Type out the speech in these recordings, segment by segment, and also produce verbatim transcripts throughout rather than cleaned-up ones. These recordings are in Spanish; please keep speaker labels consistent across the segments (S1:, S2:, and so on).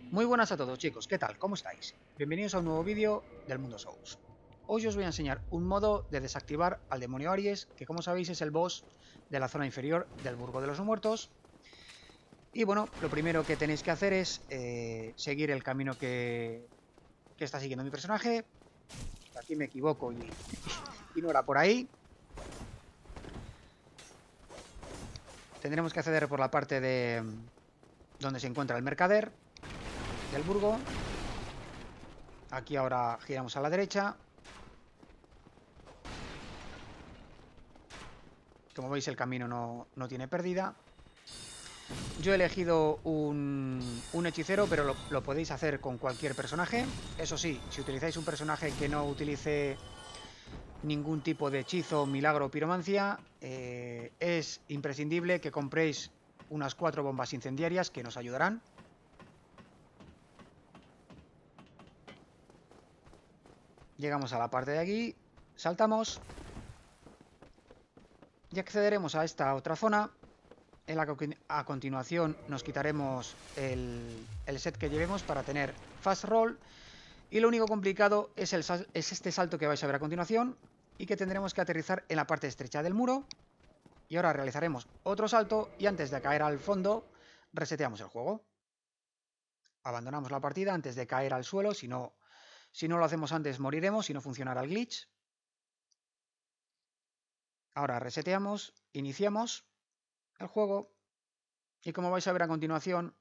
S1: Muy buenas a todos chicos, ¿qué tal? ¿Cómo estáis? Bienvenidos a un nuevo vídeo del mundo Souls. Hoy os voy a enseñar un modo de desactivar al demonio Aries, que como sabéis es el boss de la zona inferior del Burgo de los No Muertos. Y bueno, lo primero que tenéis que hacer es eh, seguir el camino que, que está siguiendo mi personaje. Aquí me equivoco y, y no era por ahí. Tendremos que acceder por la parte de donde se encuentra el mercader del Burgo. Aquí ahora giramos a la derecha. Como veis el camino no, no tiene pérdida. Yo he elegido un, un hechicero, pero lo, lo podéis hacer con cualquier personaje. Eso sí, si utilizáis un personaje que no utilice ningún tipo de hechizo, milagro o piromancia, eh, es imprescindible que compréis unas cuatro bombas incendiarias que nos ayudarán. Llegamos a la parte de aquí, saltamos y accederemos a esta otra zona, en la que a continuación nos quitaremos el, el set que llevemos para tener fast roll. Y lo único complicado es, el, es este salto que vais a ver a continuación y que tendremos que aterrizar en la parte estrecha del muro. Y ahora realizaremos otro salto y antes de caer al fondo reseteamos el juego. Abandonamos la partida antes de caer al suelo, si no, si no lo hacemos antes moriremos, si no funcionará el glitch. Ahora reseteamos, iniciamos el juego y como vais a ver a continuación,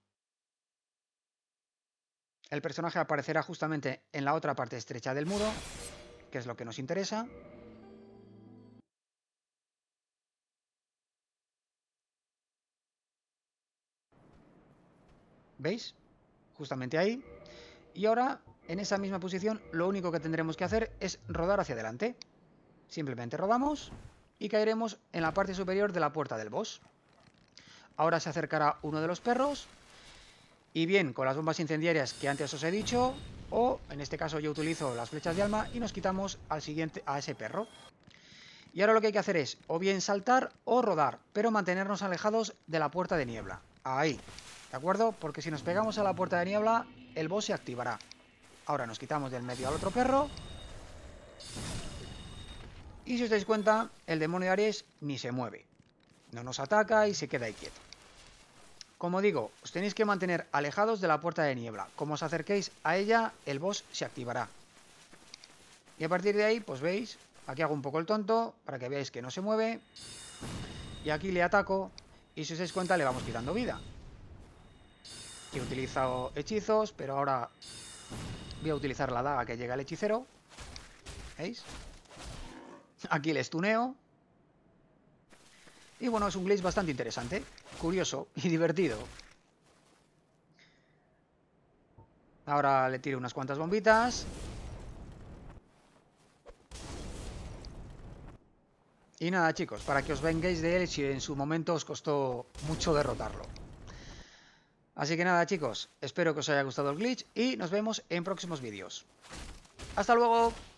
S1: el personaje aparecerá justamente en la otra parte estrecha del muro, que es lo que nos interesa. ¿Veis? Justamente ahí. Y ahora, en esa misma posición, lo único que tendremos que hacer es rodar hacia adelante. Simplemente rodamos y caeremos en la parte superior de la puerta del boss. Ahora se acercará uno de los perros y bien con las bombas incendiarias que antes os he dicho, o en este caso yo utilizo las flechas de alma y nos quitamos al siguiente, a ese perro. Y ahora lo que hay que hacer es o bien saltar o rodar, pero mantenernos alejados de la puerta de niebla. Ahí, ¿de acuerdo? Porque si nos pegamos a la puerta de niebla, el boss se activará. Ahora nos quitamos del medio al otro perro. Y si os dais cuenta, el demonio de Aries ni se mueve. No nos ataca y se queda ahí quieto. Como digo, os tenéis que mantener alejados de la puerta de niebla. Como os acerquéis a ella, el boss se activará. Y a partir de ahí, pues veis, aquí hago un poco el tonto, para que veáis que no se mueve. Y aquí le ataco, y si os dais cuenta, le vamos quitando vida. He utilizado hechizos, pero ahora voy a utilizar la daga que llega al hechicero. ¿Veis? Aquí le stuneo. Y bueno, es un glitch bastante interesante, curioso y divertido. Ahora le tiro unas cuantas bombitas. Y nada chicos, para que os vengáis de él si en su momento os costó mucho derrotarlo. Así que nada chicos, espero que os haya gustado el glitch y nos vemos en próximos vídeos. ¡Hasta luego!